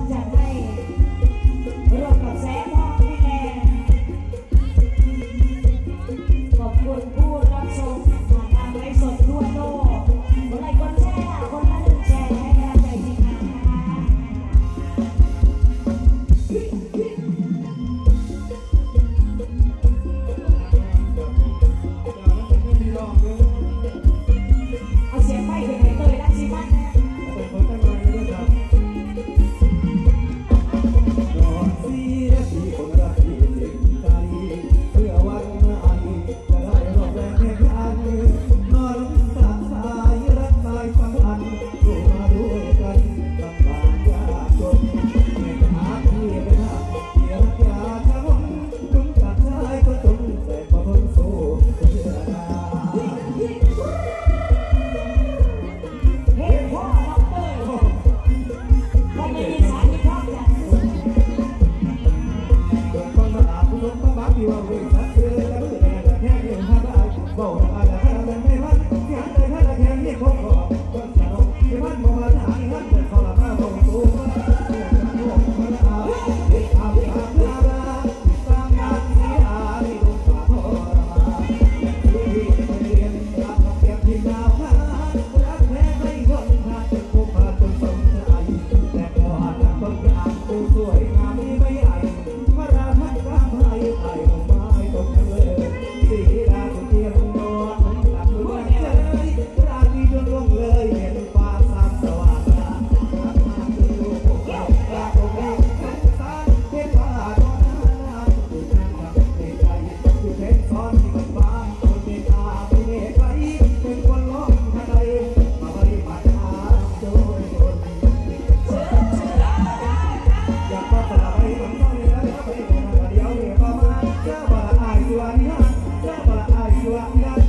จัดให้ร่วมกับแสงทองพี่แดงขอบคุณผู้รับชมผ่านทางไลฟ์สดทั่วโลกคนไลค์คนแชร์คนละ1 แชร์ให้กำลังใจทีมงานนะคะเอาเสียงไม่เป็นไรเลยรักสิมัน Hãy subscribe cho kênh Ghiền Mì Gõ để không bỏ lỡ những video hấp dẫn